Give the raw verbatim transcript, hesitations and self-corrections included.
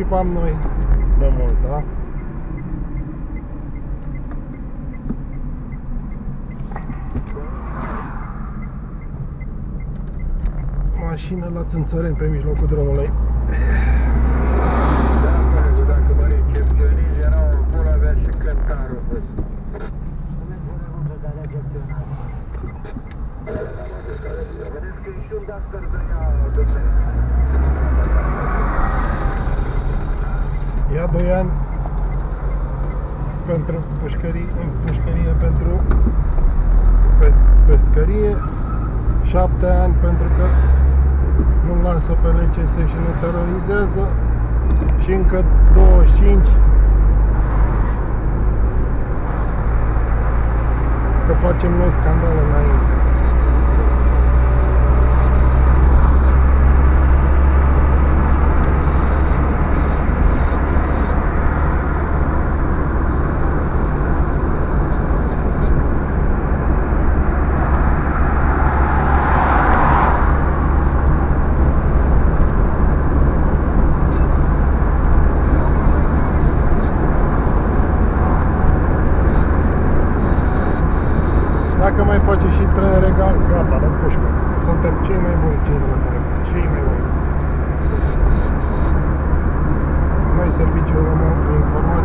participam noi de mult, da? Mașină la Țânțăreni pe mijlocul drumului. Da, colegul, dacă mă recepționezi, erau acolo, avea și cântarul pus. Vedeți că e și un dascăr de ea, domnule. Ia doi ani pentru pușcărie, în pușcărie pentru pe, pescărie, șapte ani pentru că nu lasă pe L C S și nu terorizează și încă douăzeci și cinci că facem noi scandal înainte. Dacă mai face și trei regal, gata, dăm pușcă. Suntem cei mai buni, cei de la care, cei mai buni. Noi, Serviciul Român de Informații